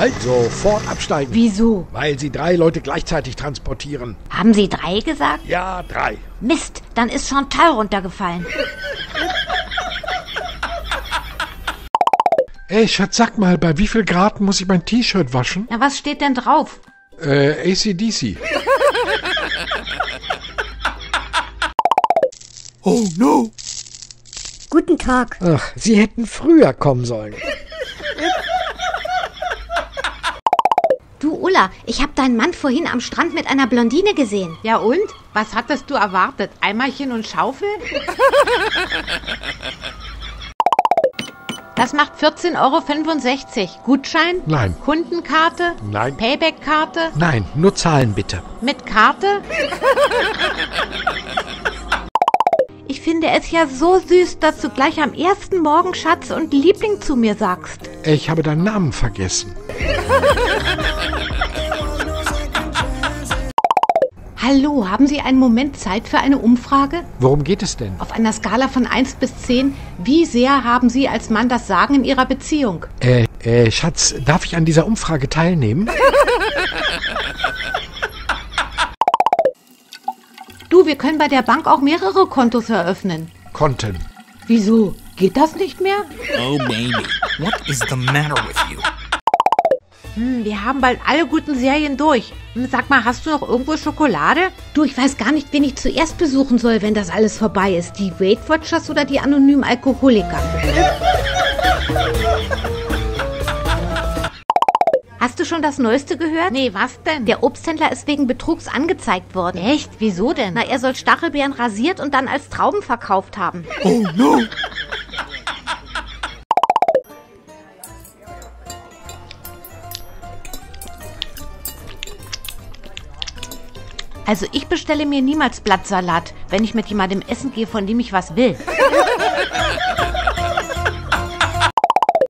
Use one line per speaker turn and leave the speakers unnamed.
Halt, sofort absteigen.
Wieso?
Weil Sie 3 Leute gleichzeitig transportieren.
Haben Sie 3 gesagt?
Ja, 3.
Mist, dann ist Chantal runtergefallen.
Ey, Schatz, sag mal, bei wie viel Grad muss ich mein T-Shirt waschen?
Na, was steht denn drauf?
AC/DC. Oh no!
Guten Tag.
Ach, Sie hätten früher kommen sollen.
Du, Ulla, ich habe deinen Mann vorhin am Strand mit einer Blondine gesehen.
Ja und? Was hattest du erwartet? Eimerchen und Schaufel? Das macht 14,65 €. Gutschein?
Nein.
Kundenkarte?
Nein.
Payback-Karte?
Nein, nur Zahlen bitte.
Mit Karte?
Ich finde es ja so süß, dass du gleich am ersten Morgen Schatz und Liebling zu mir sagst.
Ich habe deinen Namen vergessen.
Hallo, haben Sie einen Moment Zeit für eine Umfrage?
Worum geht es denn?
Auf einer Skala von 1 bis 10, wie sehr haben Sie als Mann das Sagen in Ihrer Beziehung?
Schatz, darf ich an dieser Umfrage teilnehmen?
Du, wir können bei der Bank auch mehrere Kontos eröffnen.
Konten.
Wieso? Geht das nicht mehr?
Oh, baby, what is the matter with you?
Wir haben bald alle guten Serien durch. Sag mal, hast du noch irgendwo Schokolade?
Du, ich weiß gar nicht, wen ich zuerst besuchen soll, wenn das alles vorbei ist. Die Weight Watchers oder die anonymen Alkoholiker? Hast du schon das Neueste gehört?
Nee, was denn?
Der Obsthändler ist wegen Betrugs angezeigt worden.
Echt? Wieso denn?
Na, er soll Stachelbeeren rasiert und dann als Trauben verkauft haben.
Oh no!
Also ich bestelle mir niemals Blattsalat, wenn ich mit jemandem essen gehe, von dem ich was will.